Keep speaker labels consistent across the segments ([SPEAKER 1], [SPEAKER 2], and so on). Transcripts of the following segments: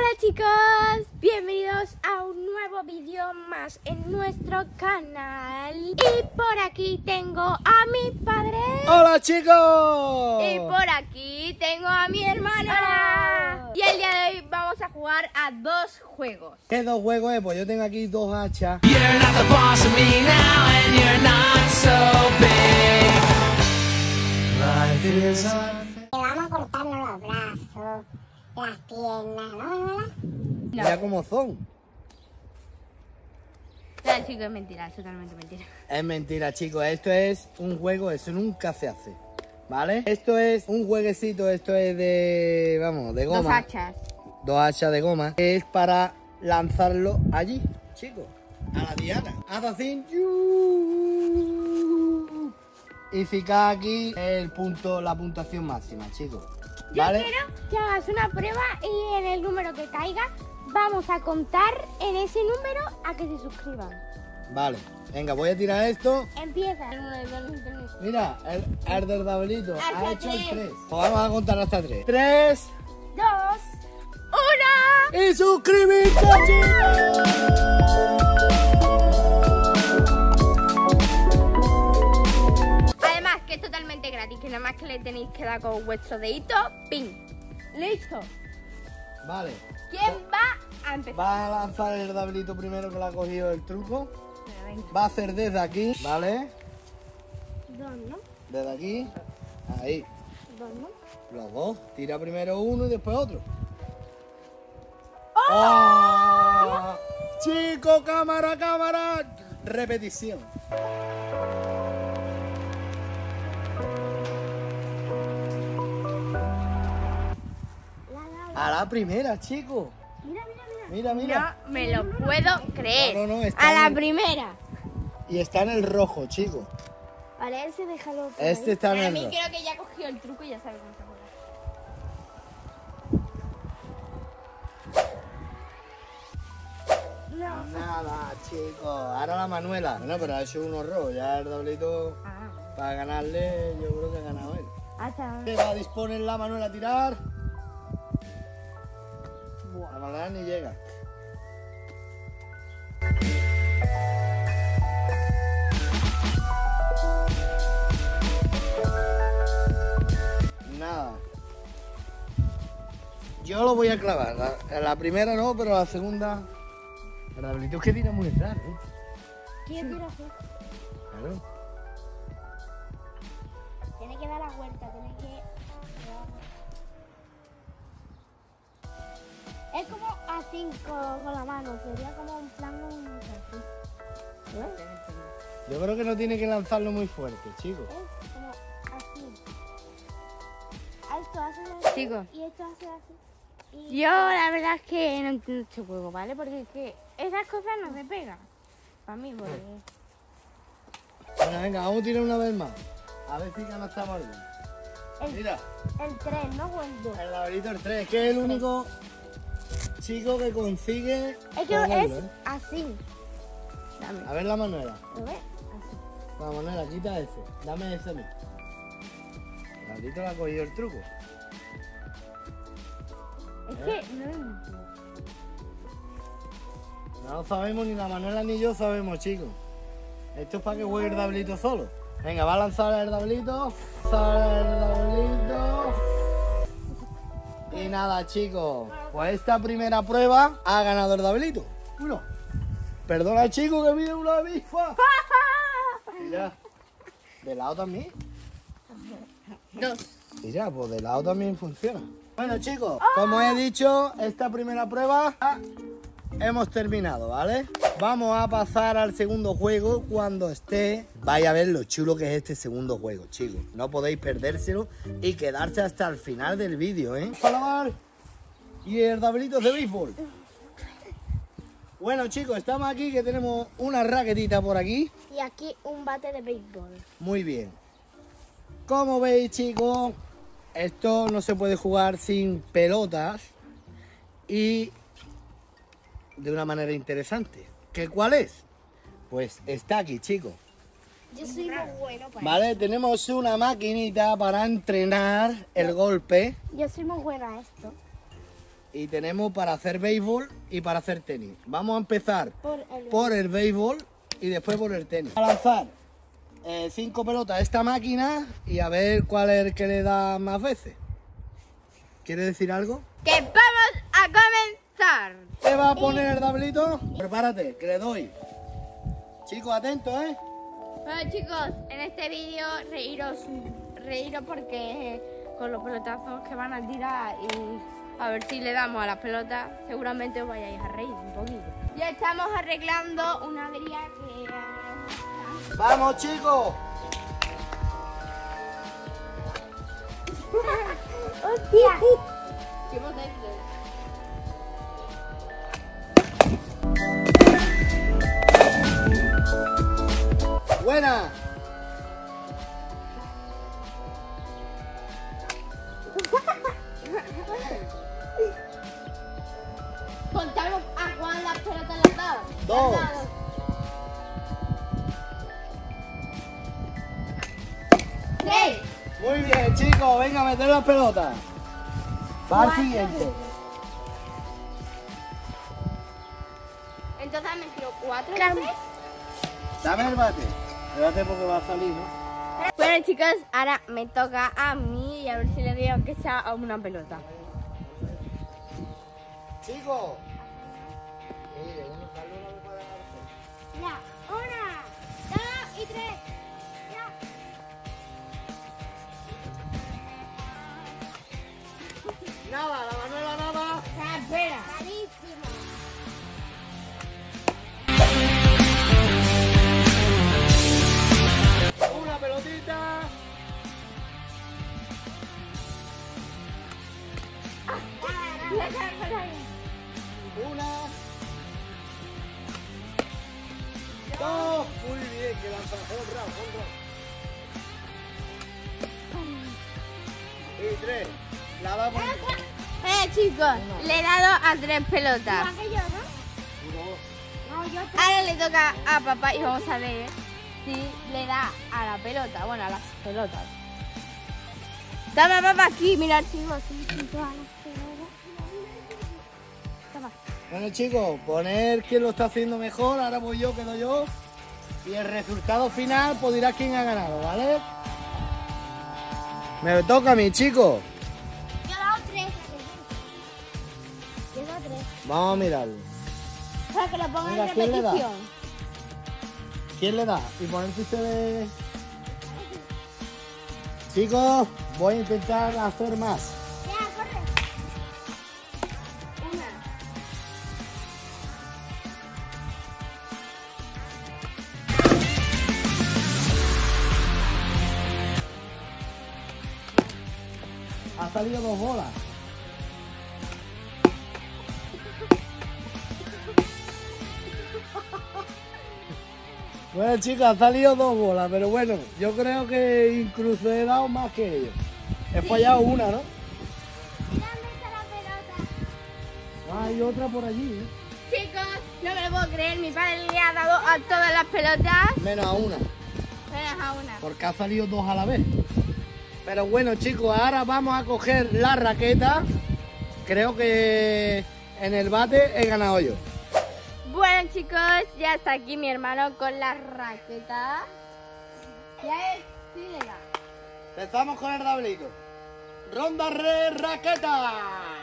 [SPEAKER 1] Hola chicos, bienvenidos a un nuevo vídeo más en nuestro canal. Y por aquí tengo a mi padre.
[SPEAKER 2] ¡Hola chicos!
[SPEAKER 1] Y por aquí tengo a mi hermana. ¡Hola! Y el día de hoy vamos a jugar a dos juegos.
[SPEAKER 2] ¿Qué dos juegos es? Pues yo tengo aquí dos hachas.
[SPEAKER 3] You're not the boss of me now, and you're not so big. Life is unfair.
[SPEAKER 4] Le vamos a cortarnos los brazos, las piernas, ¿no?
[SPEAKER 2] Mira cómo son.
[SPEAKER 1] No, chicos, es mentira, es totalmente mentira.
[SPEAKER 2] Es mentira, chicos. Esto es un juego, eso nunca se hace. ¿Vale? Esto es un jueguecito, esto es de... Vamos, de goma.
[SPEAKER 1] Dos hachas.
[SPEAKER 2] Dos hachas de goma. Es para lanzarlo allí, chicos. A la diana. Haz así. Y fijar aquí el punto, la puntuación máxima, chicos.
[SPEAKER 1] Yo
[SPEAKER 2] ¿Vale?
[SPEAKER 1] quiero que hagas una prueba y en el número que caiga vamos a contar en ese número a que se suscriban.
[SPEAKER 2] Vale. Venga, voy a tirar esto.
[SPEAKER 1] Empieza.
[SPEAKER 2] Mira, el del Dablito
[SPEAKER 1] Hasta
[SPEAKER 2] ha hecho el
[SPEAKER 1] 3.
[SPEAKER 2] 3. Pues vamos a contar hasta 3. 3
[SPEAKER 1] 2, 1.
[SPEAKER 2] y suscribirte, chicos.
[SPEAKER 1] Además que es totalmente gratis, que nada más que le tenéis que dar con vuestro dedito, ¡pin! ¡Listo!
[SPEAKER 2] Vale.
[SPEAKER 1] ¿Quién va a empezar?
[SPEAKER 2] Va a lanzar el Dablito primero, que le ha cogido el truco.
[SPEAKER 1] Venga.
[SPEAKER 2] Va a hacer desde aquí, ¿vale?
[SPEAKER 1] Dos, ¿no?
[SPEAKER 2] Desde aquí. Ahí.
[SPEAKER 1] Dos, ¿no?
[SPEAKER 2] Los dos. Tira primero uno y después otro. ¡Oh! Chico, cámara, cámara. Repetición. A la primera, chico.
[SPEAKER 1] Mira, mira, mira.
[SPEAKER 2] Mira, mira.
[SPEAKER 1] No me lo puedo creer.
[SPEAKER 2] No, no, está
[SPEAKER 1] a la
[SPEAKER 2] en-
[SPEAKER 1] primera.
[SPEAKER 2] Y está en el rojo, chico.
[SPEAKER 1] Vale, ese déjalo. por
[SPEAKER 2] Este
[SPEAKER 1] ahí.
[SPEAKER 2] está en
[SPEAKER 1] Para
[SPEAKER 2] el
[SPEAKER 1] mí
[SPEAKER 2] rojo.
[SPEAKER 1] creo que ya cogió el truco y ya sabe cómo se juega. No.
[SPEAKER 2] Nada, chicos. Ahora la Manuela. Bueno, pero ha hecho uno rojo. Ya el Dablito,
[SPEAKER 1] Ah,
[SPEAKER 2] para ganarle, yo creo que ha ganado él.
[SPEAKER 1] hasta.
[SPEAKER 2] Se va a disponer la Manuela a tirar. La Manuela ni llega. Nada. Yo lo voy a clavar. La primera no, pero la segunda. El Dablito es que tira muy raro.
[SPEAKER 1] ¿Quién tira así?
[SPEAKER 2] Claro.
[SPEAKER 1] Tiene que dar la vuelta, tiene que. Es como así con la mano, sería como un plan así.
[SPEAKER 2] Yo creo que no tiene que lanzarlo muy fuerte, chicos.
[SPEAKER 1] Es como así. A esto hace así.
[SPEAKER 5] Chicos.
[SPEAKER 1] Y esto hace así. Y
[SPEAKER 5] Yo la verdad es que no entiendo este juego, ¿vale? Porque es que esas cosas no se pegan. Para mí, porque...
[SPEAKER 2] Bueno, venga, vamos a tirar una vez más. A ver si ganamos algo.
[SPEAKER 1] el,
[SPEAKER 2] Mira,
[SPEAKER 1] el 3, ¿no? O el 2.
[SPEAKER 2] el Dablito el 3, que es el único chico que consigue.
[SPEAKER 1] Es que
[SPEAKER 2] cogerlo,
[SPEAKER 1] es
[SPEAKER 2] ¿eh?
[SPEAKER 1] así.
[SPEAKER 5] Dame.
[SPEAKER 2] A ver la Manuela.
[SPEAKER 1] ¿Lo ves? Así.
[SPEAKER 2] La Manuela, quita ese. Dame ese a mí. El Dablito le ha cogido el truco.
[SPEAKER 1] Es que no lo entiendo.
[SPEAKER 2] No lo sabemos, ni la Manuela ni yo sabemos, chicos. Esto es para que juegue el Dablito solo. Venga, va a lanzar el Dablito. Sale el Dablito. Y nada, chicos. Pues esta primera prueba ha ganado el Dablito. Uno. Perdona, chicos, que viene una bifa. Mira. De lado también.
[SPEAKER 1] Dos.
[SPEAKER 2] Mira, pues de lado también funciona. Bueno, chicos, como he dicho, esta primera prueba hemos terminado, ¿vale? Vamos a pasar al segundo juego cuando esté. Vaya a ver lo chulo que es este segundo juego, chicos. No podéis perdérselo y quedarse hasta el final del vídeo, ¿eh? Palamar y el Dablito de béisbol. Bueno, chicos, estamos aquí que tenemos una raquetita por aquí.
[SPEAKER 1] Y aquí un bate de béisbol.
[SPEAKER 2] Muy bien. Como veis, chicos, esto no se puede jugar sin pelotas y de una manera interesante. ¿Qué cuál es? Pues está aquí, chicos.
[SPEAKER 1] Yo soy muy bueno para
[SPEAKER 2] Vale, tenemos una maquinita para entrenar el golpe.
[SPEAKER 1] Yo soy muy buena a esto.
[SPEAKER 2] y tenemos para hacer béisbol y para hacer tenis. Vamos a empezar por el béisbol y después por el tenis. A lanzar 5 pelotas a esta máquina y a ver cuál es el que le da más veces. ¿Quiere decir algo?
[SPEAKER 1] ¡Que vamos a comenzar!
[SPEAKER 2] ¿Te va a poner el tablito? Prepárate, que le doy. Chicos, atentos, ¿eh?
[SPEAKER 1] Bueno, chicos, en este vídeo reíros porque con los pelotazos que van a tirar y a ver si le damos a las pelotas, seguramente os vayáis a reír un poquito. Ya estamos arreglando una avería que...
[SPEAKER 2] ¡Vamos, chicos!
[SPEAKER 1] ¡Hostia! ¡Qué potente!
[SPEAKER 2] ¡Buena!
[SPEAKER 1] Contamos a cuántas pelotas le has dado.
[SPEAKER 2] 2.
[SPEAKER 1] ¡Tres!
[SPEAKER 2] Muy bien, chicos, venga a meter las pelotas. Va al siguiente.
[SPEAKER 1] Entonces me tiro 4 veces.
[SPEAKER 2] Dame el bate. El bate porque va a salir, ¿no?
[SPEAKER 1] Bueno, chicos, ahora me toca a mí y a ver si le digo que sea a una pelota.
[SPEAKER 2] Chicos. Mire, uno Carlos no me puede dar.
[SPEAKER 1] Ya, 1, 2 y 3.
[SPEAKER 2] Nada, la Manuela nada.
[SPEAKER 1] Espera.
[SPEAKER 2] Una pelotita. Una. 2. Muy bien, que lanza. Honra. Y 3. La va a poner.
[SPEAKER 1] Chicos, le he dado a 3 pelotas. Ahora le toca a papá y vamos a ver si le da a la pelota. Bueno, a las pelotas. Dame a papá aquí, mirad, chicos. Toma.
[SPEAKER 2] Bueno, chicos, poner quién lo está haciendo mejor. Ahora voy yo, quedo yo. Y el resultado final pues dirá quién ha ganado, ¿vale? Me toca a mí, chicos.
[SPEAKER 1] Yo he dado 3. Yo he dado 3.
[SPEAKER 2] Vamos a mirarlo.
[SPEAKER 1] Para que lo pongan
[SPEAKER 2] Venga,
[SPEAKER 1] en
[SPEAKER 2] ¿quién le da?
[SPEAKER 1] repetición.
[SPEAKER 2] ¿Quién le da? Y poner que ustedes... Chicos, voy a intentar hacer más.
[SPEAKER 1] Ya, corre. 1.
[SPEAKER 2] Ha salido 2 bolas. Bueno, chicos, han salido 2 bolas, pero bueno, yo creo que incluso he dado más que ellos. He fallado una, ¿no?
[SPEAKER 1] ¿Dónde está la pelota?
[SPEAKER 2] Hay otra por allí, ¿eh?
[SPEAKER 1] Chicos, no me lo puedo creer. Mi padre le ha dado a todas las pelotas.
[SPEAKER 2] Menos a una,
[SPEAKER 1] Menos a una.
[SPEAKER 2] porque ha salido 2 a la vez. Pero bueno, chicos, ahora vamos a coger la raqueta. Creo que en el bate he ganado yo.
[SPEAKER 1] Bueno, chicos, ya está aquí mi hermano con la raqueta. Ya es, sí le da.
[SPEAKER 2] Empezamos con el tablito. Ronda re raqueta.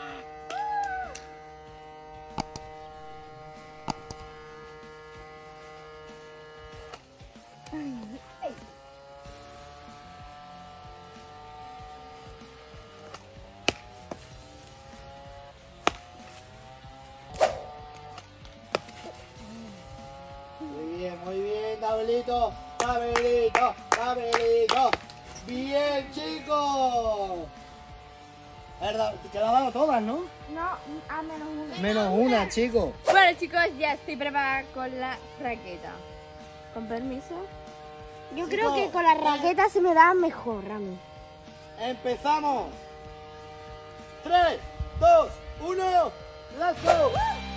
[SPEAKER 2] Muy bien, tablito, tablito, tablito. Bien, chicos. ¿Verdad? Que la ha dado todas, ¿no?
[SPEAKER 1] No, a menos una.
[SPEAKER 2] Menos una, chicos.
[SPEAKER 1] Bueno, chicos, ya estoy preparada con la raqueta. Con permiso. Yo creo que con la raqueta se me da mejor a mí.
[SPEAKER 2] Empezamos. 3, 2, 1, let's go.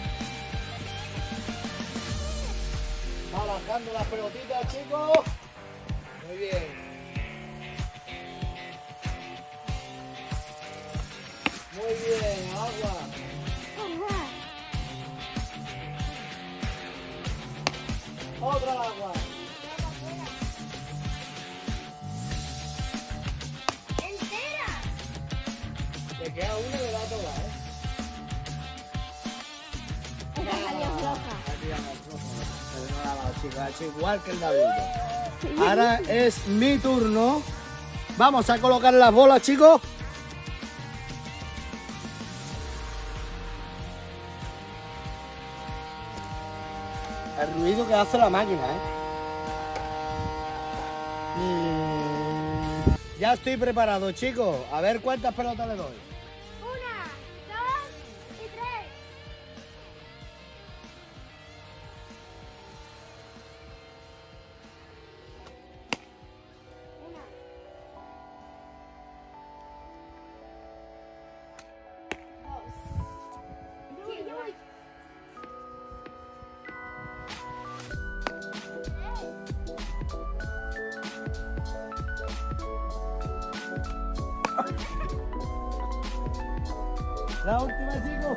[SPEAKER 2] Va bajando las pelotitas, chicos. Muy bien. Muy bien, agua. otra al agua.
[SPEAKER 1] ¡Entera!
[SPEAKER 2] Te queda una de la toda,
[SPEAKER 1] Esa salió floja.
[SPEAKER 2] Aquí vamos, floja. Pero no la ha dado, chicos, ha hecho igual que el David. Ahora es mi turno. Vamos a colocar las bolas, chicos. El ruido que hace la máquina, Ya estoy preparado, chicos. A ver cuántas pelotas le doy.
[SPEAKER 1] 1, 2 y 3.
[SPEAKER 2] La última, chicos.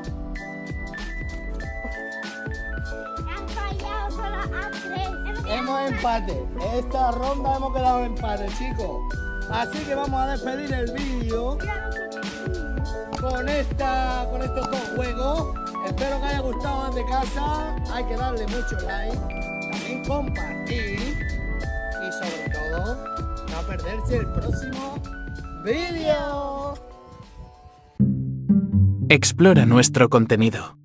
[SPEAKER 1] Han fallado solo a 3.
[SPEAKER 2] Hemos empate. Esta ronda hemos quedado en empate, chicos. Así que vamos a despedir el vídeo con estos dos juegos. Espero que haya gustado desde casa. Hay que darle mucho like, también compartir y sobre todo no perderse el próximo vídeo.
[SPEAKER 3] Explora nuestro contenido.